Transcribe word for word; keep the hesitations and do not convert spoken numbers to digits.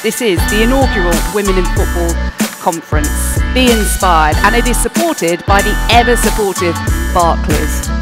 This is the inaugural Women in Football Conference. Be inspired, and it is supported by the ever-supportive Barclays.